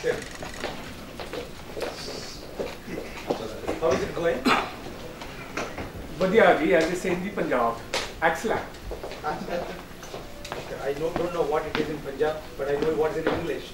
Good. How is it going? Badhiya ji, as they say in the Punjab. Excellent. I don't know what it is in Punjab, but I know what is in English.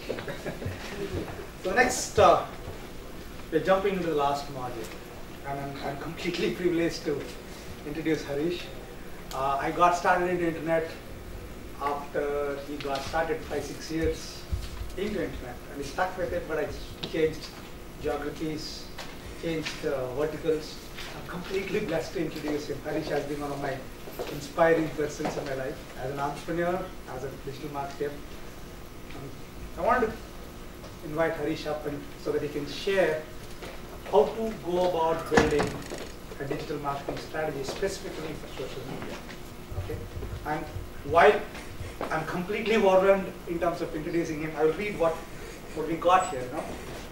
So next, we're jumping into the last module, and I'm completely privileged to introduce Harish. I got started in the internet after he got started 5-6 years into internet, and he stuck with it. But I changed geographies, changed verticals. I'm completely blessed to introduce him. Harish has been one of my inspiring persons in my life as an entrepreneur, as a digital marketer. I wanted to invite Harish up so that he can share how to go about building a digital marketing strategy specifically for social media. Okay, and while I'm completely overwhelmed in terms of introducing him, I will read what we got here. No?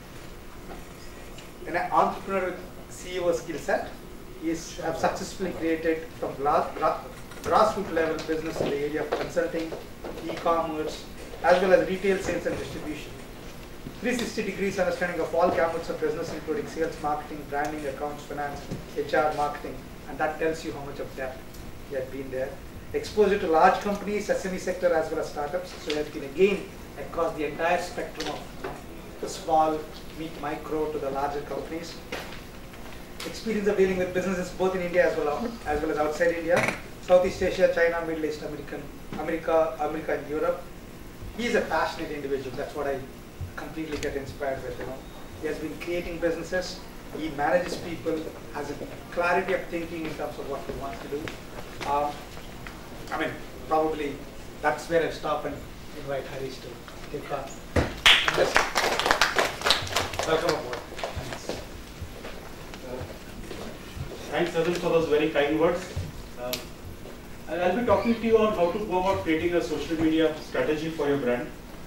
An entrepreneur with CEO skill set. Have successfully created from grassroots level business in the area of consulting, e-commerce, as well as retail sales and distribution. 360 degrees understanding of all gamuts of business, including sales, marketing, branding, accounts, finance, HR, marketing, and that tells you how much of depth he had been there. Exposure to large companies, SME sector, as well as startups. So he has been again across the entire spectrum of the small, micro to the larger companies. Experience of dealing with businesses both in India as well as outside India, Southeast Asia, China, Middle East, America, and Europe. He is a passionate individual. That's what I completely get inspired with. He has been creating businesses. He manages people, has a clarity of thinking in terms of what he wants to do. Probably that's where I stop and invite Harish to take part. Welcome aboard. Thanks, Arun, for those very kind words. I'll be talking to you on how to go about creating a social media strategy for your brand.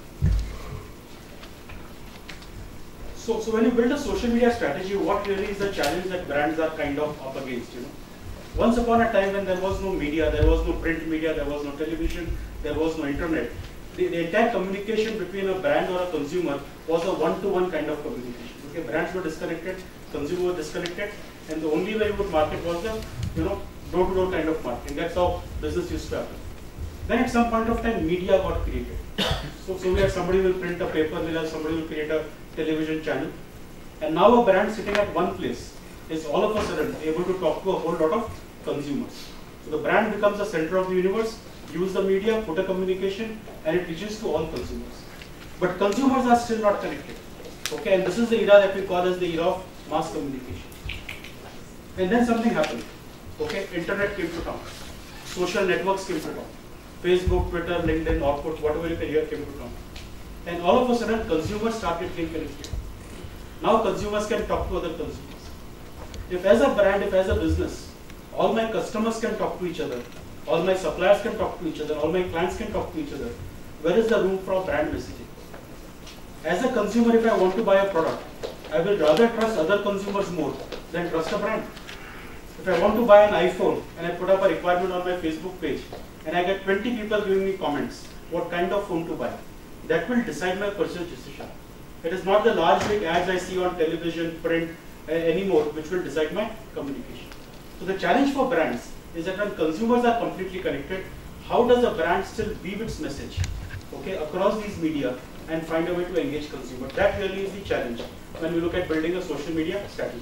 So when you build a social media strategy, what really is the challenge that brands are kind of up against? Once upon a time when there was no media, there was no print media, there was no television, there was no internet, the entire communication between a brand or a consumer was a one-to-one kind of communication. Okay, brands were disconnected, consumers were disconnected, and the only way you would market was the door-to-door kind of marketing. That's how business used to happen. Then at some point of time, media got created. So we had somebody will print a paper, we'll have somebody will create a television channel, and now a brand sitting at one place is all of a sudden able to talk to a whole lot of consumers. So the brand becomes the center of the universe, use the media, put a communication, and it reaches to all consumers. But consumers are still not connected. Okay, and this is the era that we call as the era of mass communication. And then something happened. Okay, internet came to town. Social networks came to town. Facebook, Twitter, LinkedIn, Orkut, whatever you can hear came to town. And all of a sudden, consumers started getting connected. Now consumers can talk to other consumers. If as a brand, if as a business, all my customers can talk to each other, all my suppliers can talk to each other, all my clients can talk to each other, where is the room for brand messaging? As a consumer, if I want to buy a product, I will rather trust other consumers more than trust a brand. If I want to buy an iPhone and I put up a requirement on my Facebook page and I get 20 people giving me comments what kind of phone to buy, that will decide my purchase decision. It is not the large big ads I see on television, print anymore which will decide my communication. So the challenge for brands is that when consumers are completely connected, how does a brand still weave its message across these media and find a way to engage consumers? That really is the challenge when we look at building a social media strategy.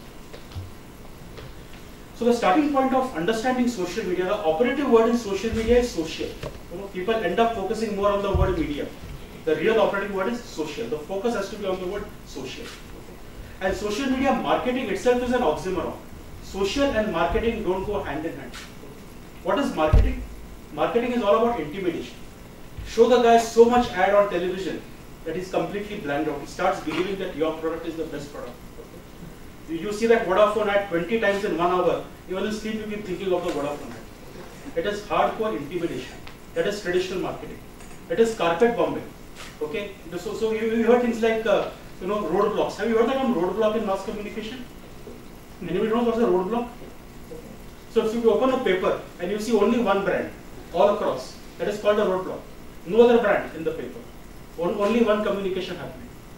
So the starting point of understanding social media, the operative word in social media is social. People end up focusing more on the word media. The real operating word is social. The focus has to be on the word social. And social media marketing itself is an oxymoron. Social and marketing don't go hand in hand. What is marketing? Marketing is all about intimidation. Show the guy so much ad on television that he's completely blanked out. He starts believing that your product is the best product. You see that Vodafone ad 20 times in 1 hour, even in sleep you keep thinking of the Vodafone ad. It is hardcore intimidation. That is traditional marketing. It is carpet bombing. Okay, so you heard things like roadblocks. Have you heard the term roadblock in mass communication? Anybody knows what's a roadblock? So if you open a paper and you see only one brand all across, that is called a roadblock. No other brand in the paper. Only one communication happening.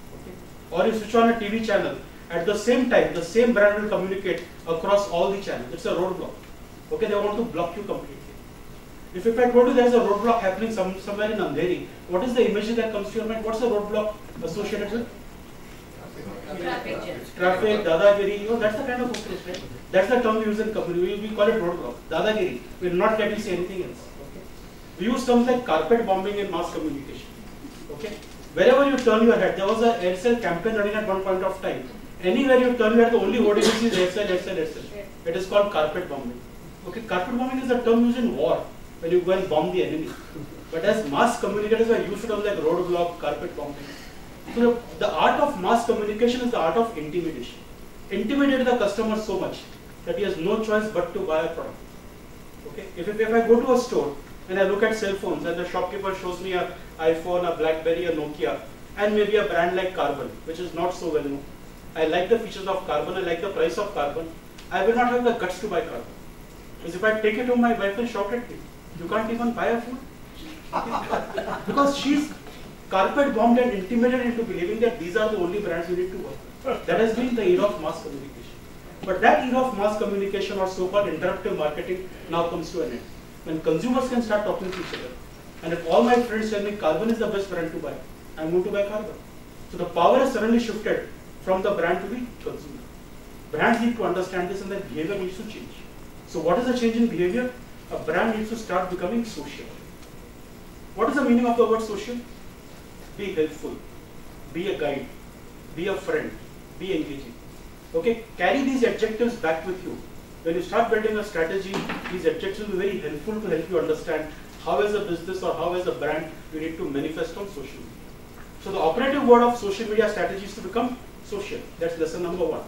or you switch on a TV channel, at the same time, the same brand will communicate across all the channels. It's a roadblock. Okay, they want to block you completely. If I told you there's a roadblock happening somewhere in Andheri, what is the image that comes to your mind? What's the roadblock associated with? Traffic, dadagiri, you know, that's the kind of approach, right? That's the term we use in community. We call it roadblock. Dadagiri. We will not let you say anything else. Okay? We use terms like carpet bombing in mass communication. Okay? Wherever you turn your head, there was a Aircel campaign running at one point of time. Anywhere you turn your head, the only word you see is Aircel, Aircel, Aircel. It is called carpet bombing. Okay? Carpet bombing is a term used in war, when you go and bomb the enemy. But as mass communicators, we are used to terms like roadblock, carpet bombing. So the art of mass communication is the art of intimidation. Intimidate the customer so much that he has no choice but to buy a product. Okay? If I go to a store and I look at cell phones and the shopkeeper shows me an iPhone, a BlackBerry, a Nokia, and maybe a brand like Carbon, which is not so well known. I like the features of Carbon, I like the price of Carbon. I will not have the guts to buy Carbon. Because if I take it home, my wife will shout at me. You can't even buy a phone. Because she's carpet bombed and intimidated into believing that these are the only brands you need to work. That has been the era of mass communication. But that era of mass communication or so-called interruptive marketing now comes to an end. When consumers can start talking to each other. And if all my friends tell me Carbon is the best brand to buy, I'm going to buy Carbon. So the power has suddenly shifted from the brand to the consumer. Brands need to understand this and their behavior needs to change. So what is the change in behavior? A brand needs to start becoming social. What is the meaning of the word social? Be helpful, be a guide, be a friend, be engaging. Okay, carry these adjectives back with you. When you start building a strategy, these adjectives will be very helpful to help you understand how as a business or how as a brand you need to manifest on social media. So the operative word of social media strategy is to become social. That's lesson number 1.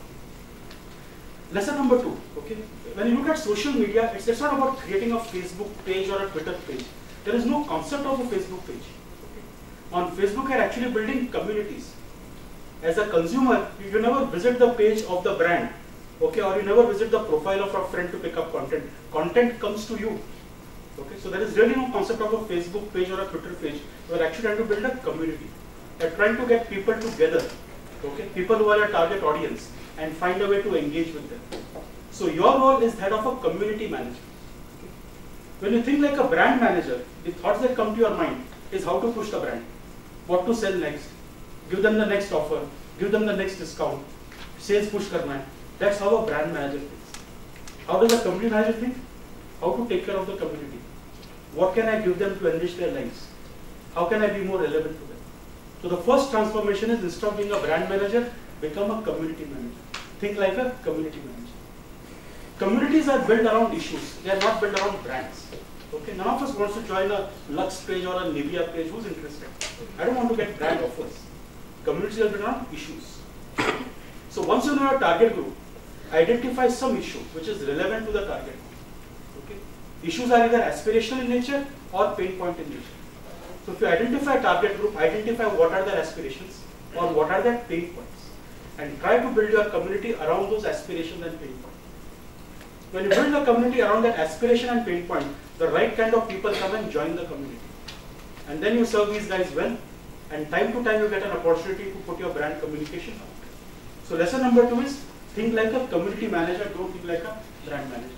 Lesson number 2, okay. When you look at social media, it's not about creating a Facebook page or a Twitter page. There is no concept of a Facebook page. On Facebook, you're actually building communities. As a consumer, you never visit the page of the brand, okay, or you never visit the profile of a friend to pick up content. Content comes to you. Okay, so there is really no concept of a Facebook page or a Twitter page. We're actually trying to build a community. We're trying to get people together, okay, people who are a target audience, and find a way to engage with them. So your role is that of a community manager. Okay. When you think like a brand manager, the thoughts that come to your mind is how to push the brand. What to sell next, give them the next offer, give them the next discount, sales push karna hai. That's how a brand manager thinks. How does a community manager think? How to take care of the community. What can I give them to enrich their lives? How can I be more relevant to them? So the first transformation is, instead of being a brand manager, become a community manager. Think like a community manager. Communities are built around issues. They are not built around brands. Okay, none of us wants to join a Lux page or a Nivea page. Who's interested? I don't want to get brand offers. Communities are built around issues. So once you know your target group, identify some issue which is relevant to the target group. Okay, issues are either aspirational in nature or pain point in nature. So if you identify a target group, identify what are their aspirations or what are their pain points, and try to build your community around those aspirations and pain points. When you build a community around that aspiration and pain point, the right kind of people come and join the community. And then you serve these guys well, and time to time you get an opportunity to put your brand communication out. So lesson number 2 is, think like a community manager, don't think like a brand manager.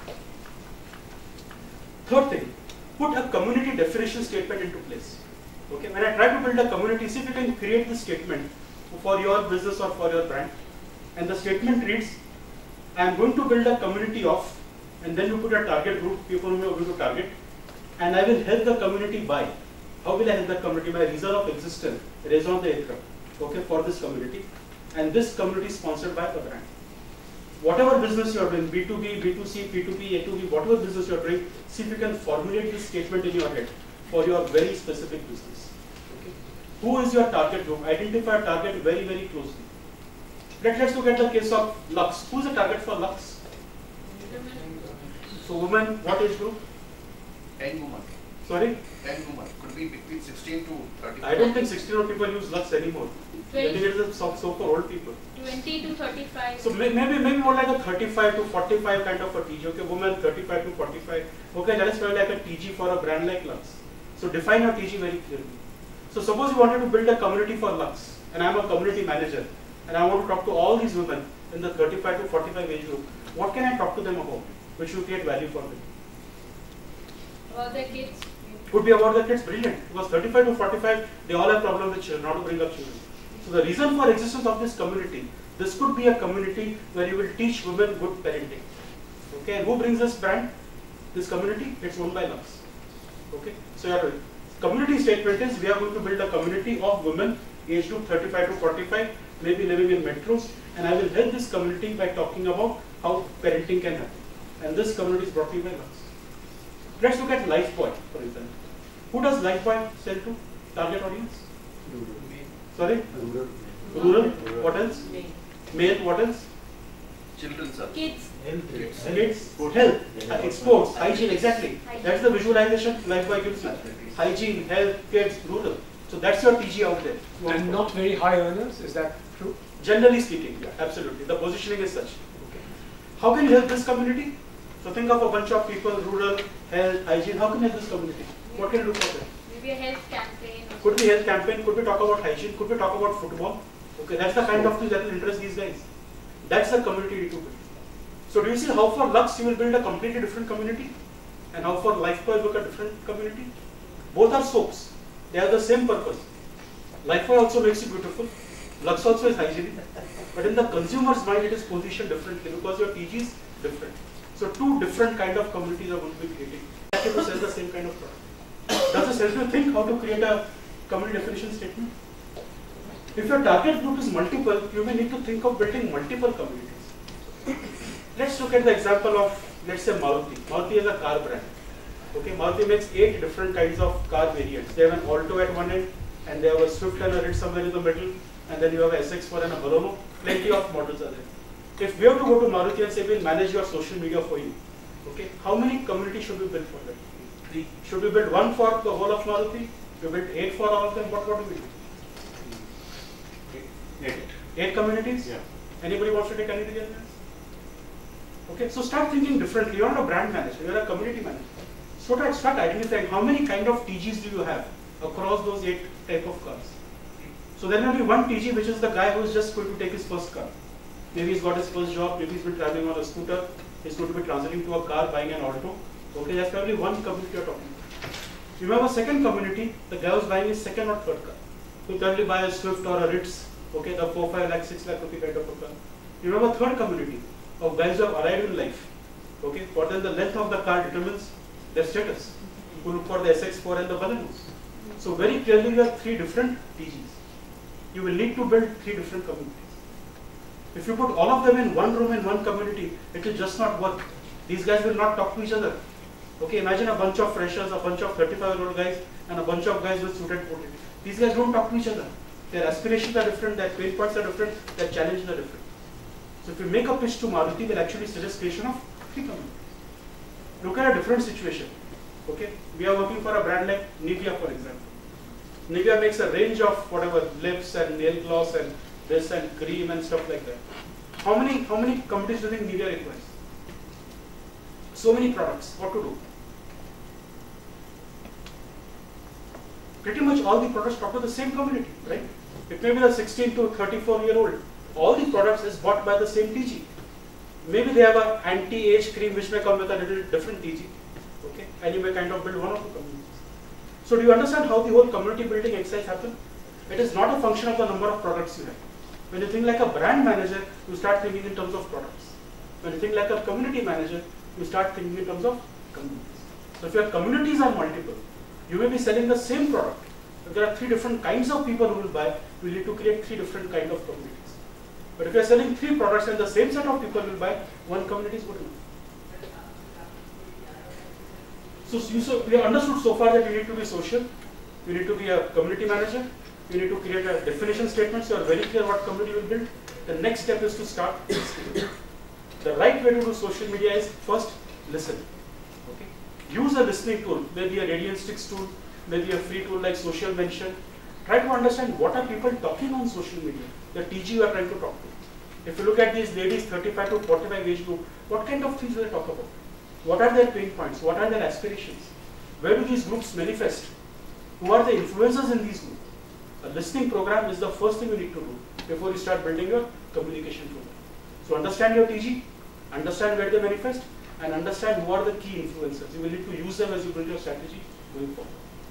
Third thing, put a community definition statement into place. Okay, when I try to build a community, see if you can create this statement for your business or for your brand. And the statement reads, I am going to build a community of, and then you put a target group, people whom you are going to target, and I will help the community by. How will I help the community? By reason of existence, raison d'etre, okay, for this community. And this community is sponsored by the brand. Whatever business you are doing, B2B, B2C, P2P, A2B, whatever business you are doing, see if you can formulate this statement in your head for your very specific business. Okay. Who is your target group? Identify a target very, very closely. Let's look at the case of Lux. Who is the target for Lux? So women, what age group? 10 women. Sorry? 10 women. Could be between 16 to 35. I don't think 16-year-old people use Lux anymore. I think it is so for old people. 20 to 35. So maybe more like a 35 to 45 kind of a TG. Okay, woman 35 to 45. Okay, that is probably like a TG for a brand like Lux. So define your TG very clearly. So suppose you wanted to build a community for Lux, and I'm a community manager, and I want to talk to all these women in the 35 to 45 age group, what can I talk to them about, which will create value for them? About their kids. Could be about their kids, brilliant, because 35 to 45, they all have problem with children, how to bring up children. So the reason for existence of this community, this could be a community where you will teach women good parenting. Okay, and who brings this brand? This community, it's owned by Lux. Okay, so your community statement is we are going to build a community of women aged group 35 to 45, maybe living in metros, and I will help this community by talking about how parenting can happen. And this community is brought to you by Lux. Let's look at Lifebuoy, for example. Who does Lifebuoy sell to? Target audience? Sorry? Rural. What else? Male. What else? Children, sir. Kids. Kids. Health. Sports. Hygiene. Exactly. That's the visualization Lifebuoy gives you. Hygiene, health, kids, rural. So that's your TG out there. And not very high earners, is that true? Generally speaking, yeah, absolutely. The positioning is such. How can you help this community? So think of a bunch of people, rural, health, hygiene. How can you help this community? What can you do for them? Maybe a health campaign. Could be health campaign, could we talk about hygiene, could we talk about football? Okay, that's the kind of thing that will interest these guys. That's the community you need to build. So do you see how for Lux you will build a completely different community? And how for Lifebuoy look a different community? Both are soaps. They have the same purpose. Lifebuoy also makes you beautiful. Lux also is hygienic. But in the consumer's mind it is positioned differently because your TG is different. So two different kind of communities are going to be created. Exactly to sell the same kind of product. Does this help you think how to create a community definition statement? If your target group is multiple, you may need to think of building multiple communities. Let's look at the example of, let's say, Maruti. Maruti is a car brand. Okay, Maruti makes 8 different kinds of car variants. They have an Alto at one end, and they have a Swift and a Ritz somewhere in the middle, and then you have a SX4 and a Baleno. Plenty of models are there. If we have to go to Maruti and say we'll manage your social media for you, okay, how many communities should we build for that? 3. Should we build 1 for the whole of Maruti? We build 8 for all of them. What do we do? 8 communities? Yeah. Anybody wants to take anything else? Okay, so start thinking differently. You're not a brand manager, you're a community manager. So start identifying how many kind of TGs do you have across those 8 type of cars. So there will be one TG which is the guy who is just going to take his first car. Maybe he's got his first job, maybe he's been traveling on a scooter, he's going to be transiting to a car, buying an Alto. Okay, that's probably one community you're talking about. You have a second community, the guy who's buying his second or third car. He'll probably buy a Swift or a Ritz, okay, the 4, 5 lakh, 6 lakh rupee kind of a car. You have a third community of guys who have arrived in life. Okay, for them the length of the car determines their status. Who look for the SX4 and the Balenos. So very clearly you have 3 different TGs. You will need to build 3 different communities. If you put all of them in one room in one community, it will just not work. These guys will not talk to each other. Okay, imagine a bunch of freshers, a bunch of 35-year-old guys, and a bunch of guys with student portfolio. These guys don't talk to each other. Their aspirations are different, their pain points are different, their challenges are different. So if you make a pitch to Maruti, we'll actually suggest creation of 3 communities. Look at a different situation. Okay, we are working for a brand like Nivea, for example. Nivea makes a range of whatever lips and nail gloss and this and cream and stuff like that. How many companies do you think Nivea requires? So many products. What to do? Pretty much all the products talk to the same community, right? It may be the 16 to 34-year-old. All the products is bought by the same TG. Maybe they have an anti-age cream which may come with a little different TG. Okay, and you may kind of build one or 2 communities. So do you understand how the whole community building exercise happens? It is not a function of the number of products you have. When you think like a brand manager, you start thinking in terms of products. When you think like a community manager, you start thinking in terms of communities. So if your communities are multiple, you may be selling the same product. If there are 3 different kinds of people who will buy, you need to create 3 different kinds of communities. But if you are selling 3 products and the same set of people will buy, one community is good enough. So we have understood so far that you need to be social, you need to be a community manager, you need to create a definition statement so you are very clear what community you will build. The next step is to start listening. The right way to do social media is first listen. Okay? Use a listening tool, maybe a Radiansticks tool, maybe a free tool like Social Mention. Try to understand what are people talking on social media, the TG you are trying to talk to. If you look at these ladies 35 to 45 age group, what kind of things do they talk about? What are their pain points? What are their aspirations? Where do these groups manifest? Who are the influencers in these groups? A listening program is the first thing you need to do before you start building your communication program. So understand your TG, understand where they manifest, and understand who are the key influencers. You will need to use them as you build your strategy going forward.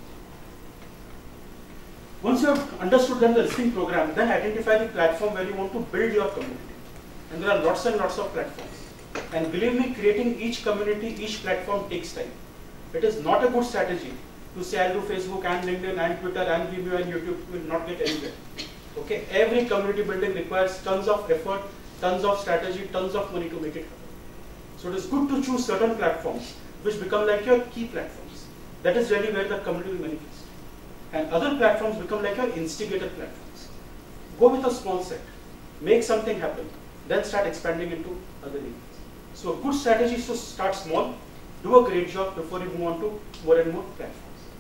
Once you have understood the listening program, then identify the platform where you want to build your community. And there are lots and lots of platforms. And believe me, creating each community, each platform takes time. It is not a good strategy to say I'll do Facebook and LinkedIn and Twitter and Vimeo and YouTube. You will not get anywhere. Okay, every community building requires tons of effort, tons of strategy, tons of money to make it happen. So it is good to choose certain platforms which become like your key platforms. That is really where the community will manifest. And other platforms become like your instigator platforms. Go with a small set, make something happen, then start expanding into other areas. So a good strategy is to start small, do a great job before you move on to more and more platforms.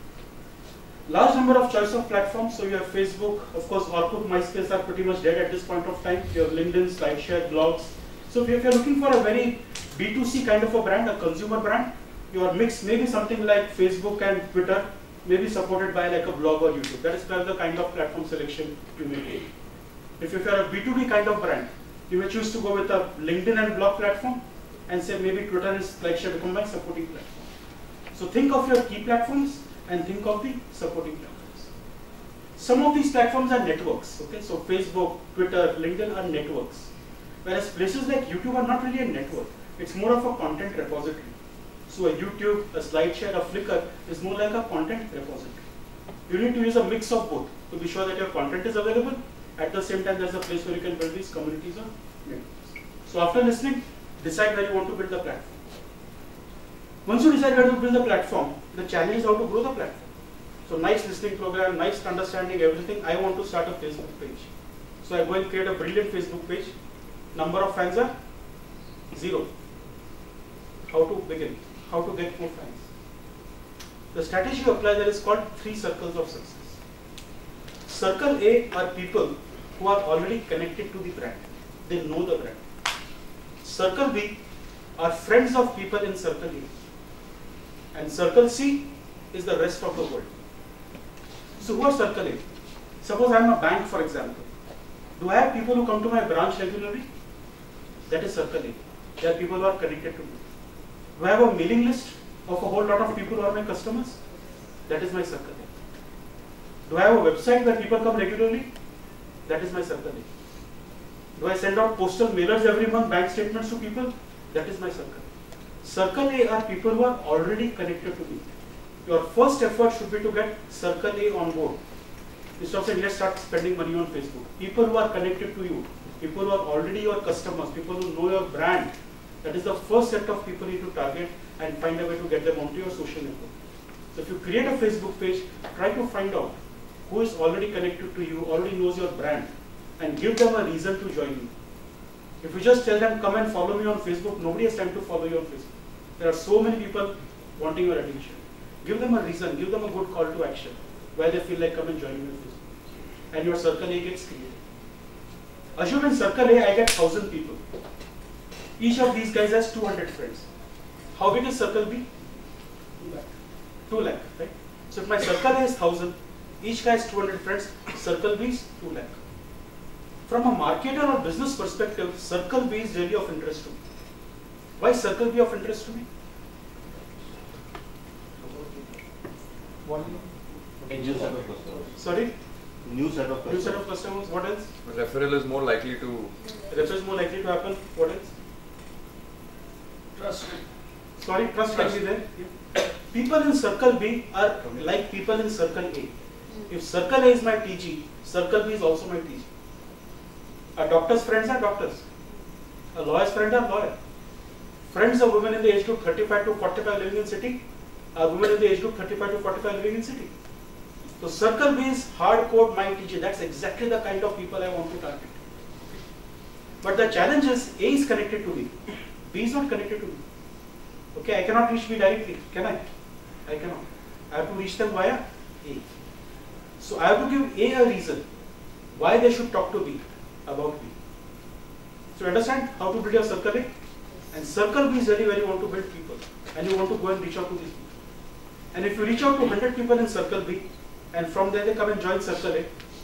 Large number of choice of platforms. So you have Facebook, of course, Orkut, MySpace are pretty much dead at this point of time. You have LinkedIn, SlideShare, blogs. So if you're looking for a very B2C kind of a brand, a consumer brand, you are mixed, maybe something like Facebook and Twitter, maybe supported by like a blog or YouTube. That is the kind of platform selection you may take. If you're a B2B kind of brand, you may choose to go with a LinkedIn and blog platform and say maybe Twitter and SlideShare become my supporting platform. So think of your key platforms and think of the supporting platforms. Some of these platforms are networks. Okay, so Facebook, Twitter, LinkedIn are networks. Whereas places like YouTube are not really a network. It's more of a content repository. So a YouTube, a SlideShare, a Flickr is more like a content repository. You need to use a mix of both to be sure that your content is available. At the same time, there's a place where you can build these communities or networks. So after listening, decide where you want to build the platform. Once you decide where to build the platform, the challenge is how to grow the platform. So nice listening program, nice understanding everything. I want to start a Facebook page. So I go and create a brilliant Facebook page. Number of fans are 0. How to begin? How to get more fans? The strategy you apply there is called 3 circles of success. Circle A are people who are already connected to the brand. They know the brand. Circle B are friends of people in Circle A. And Circle C is the rest of the world. So who are Circle A? Suppose I am a bank, for example. Do I have people who come to my branch regularly? That is Circle A. There are people who are connected to me. Do I have a mailing list of a whole lot of people who are my customers? That is my Circle A. Do I have a website where people come regularly? That is my Circle A. Do I send out postal mailers every month, bank statements to people? That is my circle. Circle A are people who are already connected to me. Your first effort should be to get Circle A on board. Instead of saying, let's start spending money on Facebook. People who are connected to you, people who are already your customers, people who know your brand, that is the first set of people you need to target and find a way to get them onto your social network. So if you create a Facebook page, try to find out who is already connected to you, already knows your brand, and give them a reason to join you. If you just tell them, come and follow me on Facebook, nobody has time to follow you on Facebook. There are so many people wanting your attention. Give them a reason, give them a good call to action, where they feel like, come and join me on Facebook. And your Circle A gets created. Assume in Circle A, I get 1,000 people. Each of these guys has 200 friends. How big is Circle B? 2 lakh. 2 lakh, right? So if my Circle A is 1,000, each guy has 200 friends, Circle B is 2 lakh. From a marketer or business perspective, Circle B is really of interest to me. Why is Circle B of interest to me? New set of customers. Sorry? New set of New customers. set of customers. What else? Referral is more likely to. Referral is more likely to happen. What else? Trust. Sorry, trust can be there. Yeah. People in Circle B are like people in Circle A. If Circle A is my TG, Circle B is also my TG. A doctor's friends are doctors. A lawyer's friends are lawyers. Friends of women in the age group 35 to 45 living in city are women in the age group 35 to 45 living in city. So Circle B is hardcore my TG. That's exactly the kind of people I want to target. But the challenge is A is connected to B. B is not connected to me. Okay, I cannot reach B directly. Can I? I cannot. I have to reach them via A. So I have to give A a reason why they should talk to B about B. So you understand how to build your Circle A? And Circle B is really where you want to build people. And you want to go and reach out to these people. And if you reach out to 100 people in Circle B, and from there they come and join Circle A,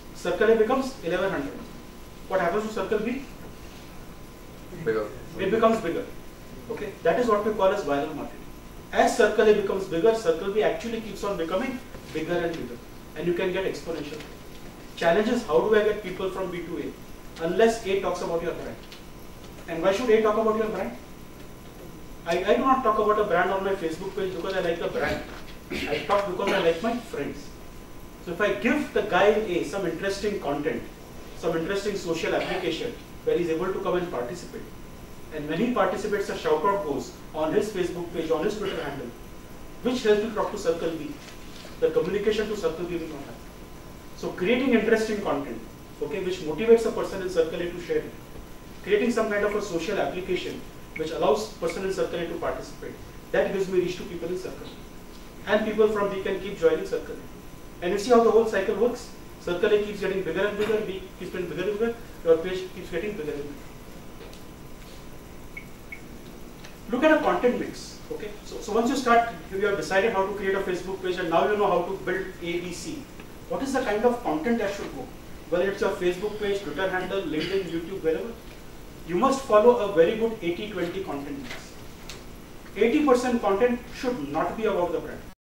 Circle A becomes 1100. What happens to Circle B? Bigger. It becomes bigger. Okay, that is what we call as viral marketing. As Circle A becomes bigger, Circle B actually keeps on becoming bigger and bigger, and you can get exponential. Challenge is, how do I get people from B to A? Unless A talks about your brand. And why should A talk about your brand? I do not talk about a brand on my Facebook page because I like the brand. I talk because I like my friends. So if I give the guy A some interesting content, some interesting social application where he's able to come and participate, and when he participates, a shout out goes on his Facebook page, on his Twitter handle, which helps to talk to Circle B. The communication to Circle B will not happen. So creating interesting content, okay, which motivates a person in Circle A to share it. Creating some kind of a social application which allows person in Circle A to participate. That gives me reach to people in Circle A. And people from B can keep joining Circle A. And you see how the whole cycle works? Circle A keeps getting bigger and bigger, B keeps getting bigger and bigger, your page keeps getting bigger and bigger. Look at a content mix. Okay, so once you have decided how to create a Facebook page and now you know how to build A, B, C. What is the kind of content that should go? Whether it's your Facebook page, Twitter handle, LinkedIn, YouTube, wherever. You must follow a very good 80-20 content mix. 80% content should not be about the brand.